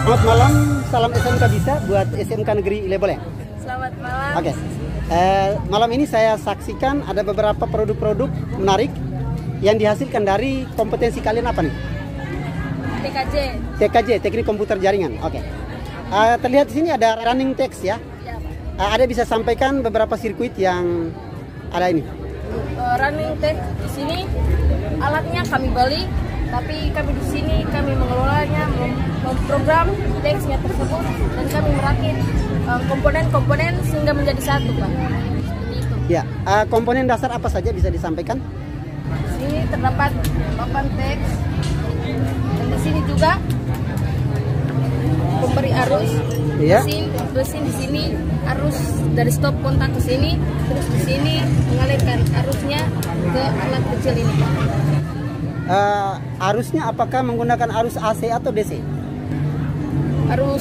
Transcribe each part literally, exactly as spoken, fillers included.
Selamat malam, salam S M K bisa buat S M K Negeri Ileboleng. Selamat malam. Oke, okay. eh, malam ini saya saksikan ada beberapa produk-produk menarik yang dihasilkan dari kompetensi kalian apa nih? T K J. T K J, teknik komputer jaringan. Oke. Okay. Uh, terlihat di sini ada running text ya. Ya, Pak. Uh, ada bisa sampaikan beberapa sirkuit yang ada ini. Uh, running text di sini alatnya kami beli, tapi kami di sini kami mengelolanya, mem memprogram teksnya tersebut dan kami merakit komponen-komponen uh, sehingga menjadi satu, Pak. Seperti itu. Ya, uh, komponen dasar apa saja bisa disampaikan? Di sini terdapat papan teks dan di sini juga pemberi arus. Iya. Mesin, mesin di sini arus dari stop kontak ke sini, terus di sini mengalirkan arusnya ke alat kecil ini, Pak. Uh, arusnya apakah menggunakan arus A C atau D C? Arus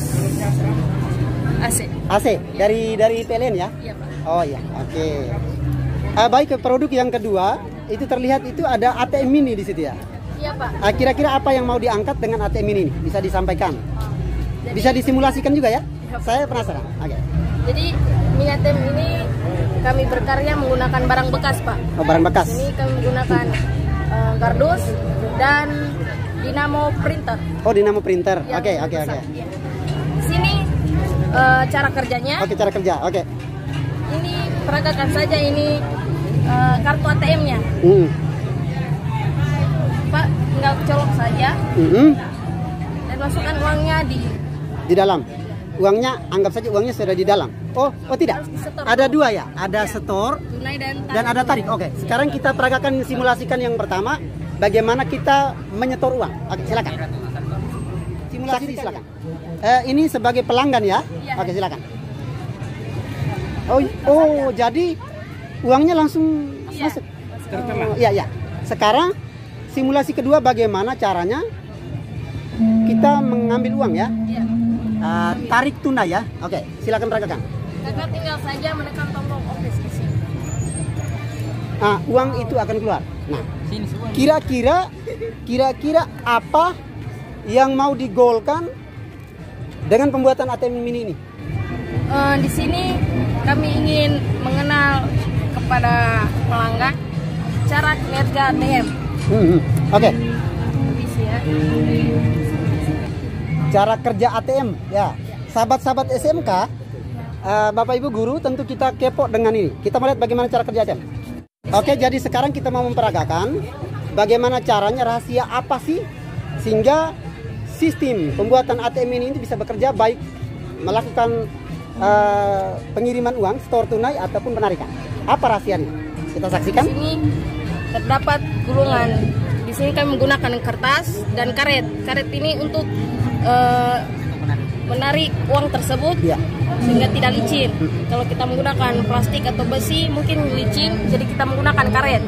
A C. A C dari dari P L N ya? Iya, Pak. Oh ya, oke. Okay. Uh, baik, ke produk yang kedua itu terlihat itu ada A T M mini di situ ya? Iya, Pak. Uh, kira-kira apa yang mau diangkat dengan A T M mini ini? Bisa disampaikan? Jadi, bisa disimulasikan juga ya? Ya, Saya penasaran. Oke. Okay. Jadi mini A T M ini kami berkarya menggunakan barang bekas, Pak. Oh, barang bekas. Ini kami menggunakan uh, kardus dan dinamo printer. Oh, dinamo printer. Oke, oke, oke. Di sini uh, cara kerjanya. Oke, okay, cara kerja. Oke. Okay. Ini peragakan saja ini uh, kartu A T M-nya. Mm. Pak, tinggal colok saja. Mm -hmm. Dan masukkan uangnya di di dalam. Uangnya anggap saja uangnya sudah di dalam. Oh, oh tidak. Ada dua ya. Ada ya. Setor tunai dan tarik. Dan ada tarik. Oke. Okay. Sekarang kita peragakan simulasikan yang pertama. Bagaimana kita menyetor uang? Oke, silakan. Simulasi silakan. Eh, ini sebagai pelanggan ya? Ya. Oke, silakan. Oh, oh, jadi uangnya langsung ya. masuk. Oh, iya, iya. Sekarang simulasi kedua bagaimana caranya kita mengambil uang ya? Ya. Uh, tarik tunai ya? Oke, silakan peragakan. Kakak tinggal saja menekan tombol office di sini. Nah, uang itu akan keluar. Nah, kira-kira kira-kira apa yang mau digolkan dengan pembuatan A T M mini ini? Uh, di sini kami ingin mengenal kepada pelanggan cara kinerja A T M. Hmm, hmm. Oke. Okay. Ya. Cara kerja A T M ya. Sahabat-sahabat S M K, uh, Bapak Ibu guru, tentu kita kepo dengan ini. Kita melihat bagaimana cara kerja A T M. Oke, jadi sekarang kita mau memperagakan bagaimana caranya, rahasia apa sih sehingga sistem pembuatan A T M ini bisa bekerja baik melakukan uh, pengiriman uang, store tunai ataupun penarikan. Apa rahasianya? Kita saksikan. Di sini terdapat gulungan. Di sini kami menggunakan kertas dan karet. Karet ini untuk uh, menarik uang tersebut ya, sehingga tidak licin. Hmm. Kalau kita menggunakan plastik atau besi mungkin licin, jadi kita menggunakan karet.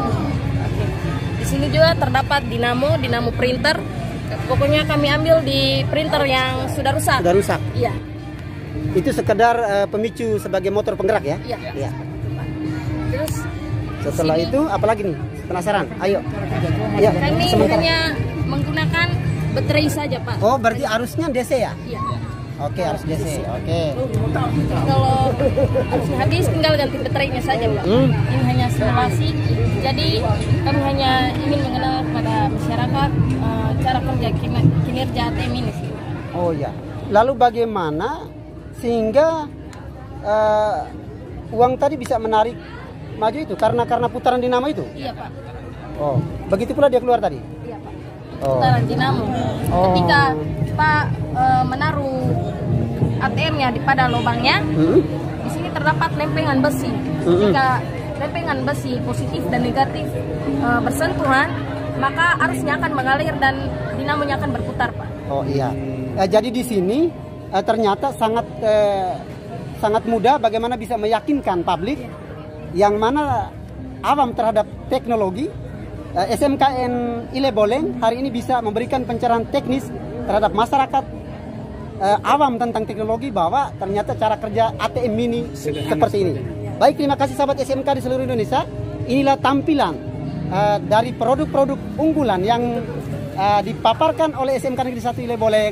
Di sini juga terdapat dinamo, dinamo printer. Pokoknya kami ambil di printer yang sudah rusak. Sudah rusak. Iya. Itu sekedar uh, pemicu sebagai motor penggerak ya? Iya. Ya. Terus setelah sini, itu apalagi nih? Penasaran? Ayo. Ya, kami sementara hanya menggunakan baterai saja, Pak. Oh, berarti arusnya D C ya? Iya. Oke, arus D C. Oke. Kalau arusnya habis tinggal ganti baterainya saja, Pak. Hmm. Ini hanya simulasi. Jadi kami hanya ingin mengenal pada masyarakat uh, cara kerja kinerja A T M ini sih. Oh ya. Lalu bagaimana sehingga uh, uang tadi bisa menarik maju itu karena karena putaran dinamo itu? Iya, Pak. Oh, begitu pula dia keluar tadi? Iya, Pak. Oh. Putaran dinamo. Oh. Ketika Pak e, menaruh A T M-nya di pada lubangnya, mm-hmm. di sini terdapat lempengan besi. Mm-hmm. Jika lempengan besi positif dan negatif e, bersentuhan, maka arusnya akan mengalir dan dinamonya akan berputar, Pak. Oh iya. Eh, jadi di sini eh, ternyata sangat eh, sangat mudah bagaimana bisa meyakinkan publik yeah. yang mana awam terhadap teknologi. S M K N Ileboleng hari ini bisa memberikan pencerahan teknis terhadap masyarakat uh, awam tentang teknologi bahwa ternyata cara kerja A T M mini seperti ini. Baik, terima kasih sahabat S M K di seluruh Indonesia. Inilah tampilan uh, dari produk-produk unggulan yang uh, dipaparkan oleh S M K Negeri satu Ileboleng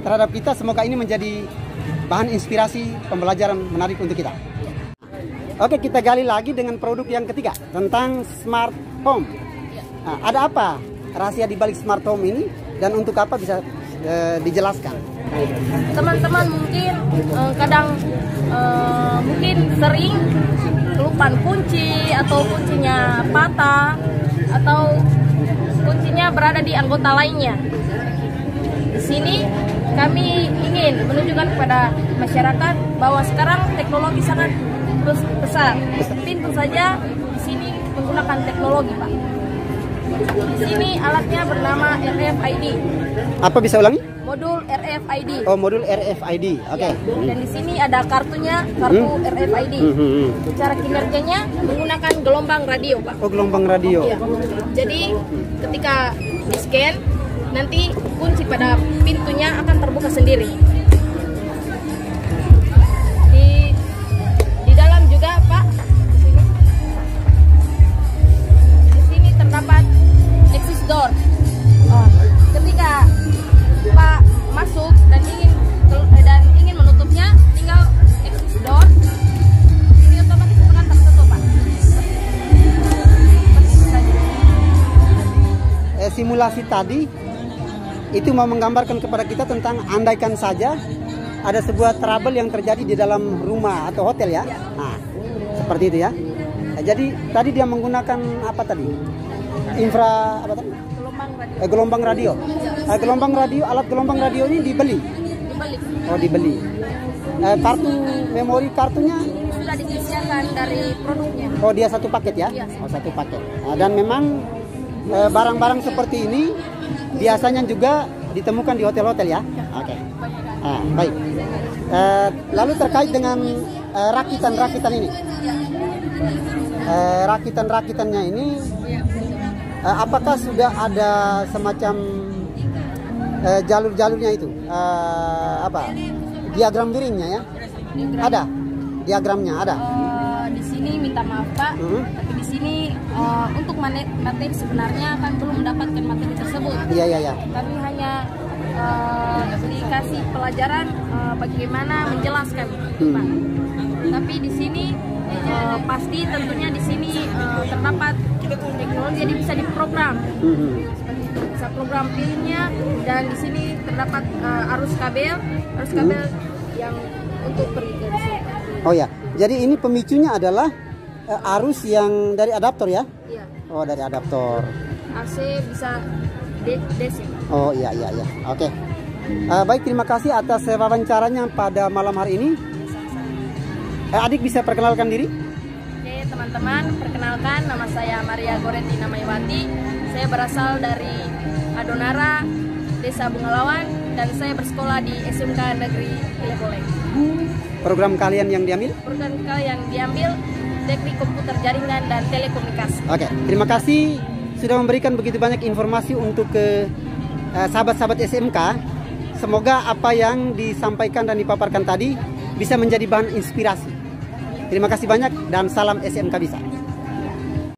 terhadap kita. Semoga ini menjadi bahan inspirasi pembelajaran menarik untuk kita. Oke, kita gali lagi dengan produk yang ketiga tentang smart home. Nah, ada apa rahasia di balik smart home ini dan untuk apa bisa e, dijelaskan? Teman-teman mungkin e, kadang e, mungkin sering kelupaan kunci atau kuncinya patah atau kuncinya berada di anggota lainnya. Di sini kami ingin menunjukkan kepada masyarakat bahwa sekarang teknologi sangat terus besar. Pintu saja di sini menggunakan teknologi, Pak. Di sini alatnya bernama R F I D. Apa bisa ulangi? Modul R F I D. Oh, modul R F I D. Oke. Okay. Ya. Dan di sini ada kartunya, kartu hmm? R F I D. Hmm, hmm, hmm. Cara kinerjanya menggunakan gelombang radio, Pak. Oh, gelombang radio. Ya. Jadi ketika di scan, nanti kunci pada pintunya akan terbuka sendiri. Door. Oh, ketika Pak masuk dan ingin dan ingin menutupnya, tinggal exit door. Ini otomatis akan tertutup, Pak. Eh, simulasi tadi itu mau menggambarkan kepada kita tentang andaikan saja ada sebuah trouble yang terjadi di dalam rumah atau hotel ya. Nah, seperti itu ya. Nah, jadi tadi dia menggunakan apa tadi? Infra apa tadi? Gelombang radio. Eh, gelombang radio. Eh, gelombang radio, alat gelombang radio ini dibeli. Dibeli. Oh, dibeli. Eh, kartu memori kartunya sudah disediakan dari produknya. Oh, dia satu paket ya? Iya. Oh, satu paket. Nah, dan memang barang-barang eh, seperti ini biasanya juga ditemukan di hotel-hotel ya? Ya. Oke. Okay. Nah, baik. Eh, lalu terkait dengan eh, rakitan-rakitan ini. Eh, rakitan-rakitannya ini Uh, apakah sudah ada semacam uh, jalur-jalurnya itu? Uh, apa? Diagram miringnya ya? Diagram. Ada? Diagramnya ada? Uh, di sini minta maaf, Pak, uh-huh. Tapi di sini uh, untuk materi sebenarnya kan belum mendapatkan materi tersebut. Iya, iya, iya. Kami hanya uh, dikasih pelajaran uh, bagaimana menjelaskan, hmm. Pak. Tapi di sini uh, pasti tentunya di sini uh, terdapat teknologi, jadi bisa diprogram, mm-hmm. bisa program pinnya, dan di sini terdapat uh, arus kabel, arus kabel mm-hmm. yang untuk pergi ke sini. Oh ya, jadi ini pemicunya adalah uh, arus yang dari adaptor ya? Iya. Oh, dari adaptor. A C bisa D C. Oh iya iya iya, oke. Okay. Uh, baik, terima kasih atas wawancaranya pada malam hari ini. Uh, adik bisa perkenalkan diri? Teman-teman, perkenalkan, nama saya Maria Goretina Maywati. Saya berasal dari Adonara, Desa Bungalawan, dan saya bersekolah di S M K Negeri Ilebole. Program kalian yang diambil? Program kalian yang diambil Teknik Komputer Jaringan dan Telekomunikasi. Oke, terima kasih sudah memberikan begitu banyak informasi untuk ke uh, sahabat-sahabat S M K. Semoga apa yang disampaikan dan dipaparkan tadi bisa menjadi bahan inspirasi. Terima kasih banyak dan salam S M K Bisa.